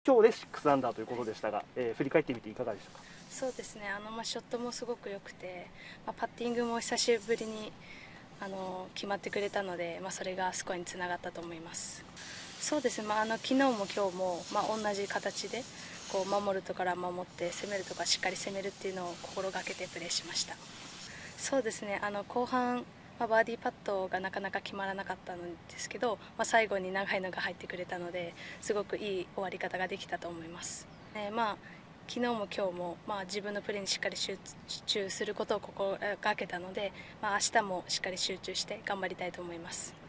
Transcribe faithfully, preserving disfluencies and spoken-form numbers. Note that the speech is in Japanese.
今日でシックスアンダーということでしたが、えー振り返ってみていかがでしたか？ そうですね、あのまあショットもすごく良くて、まあ、パッティングも久しぶりにあの決まってくれたので、まあ、それがスコアにつながったと思います。そうですね、まあ、あの昨日も今日も、まあ、同じ形でこう守るところは守って攻めるところはしっかり攻めるっていうのを心がけてプレーしました。そうですね、あの後半、まあ、バーディーパットがなかなか決まらなかったんですけど、まあ、最後に長いのが入ってくれたのですごくいい終わり方ができたと思います。えーまあ昨日も今日も、まあ、自分のプレーにしっかり集中することを心がけたので、まあ、明日もしっかり集中して頑張りたいと思います。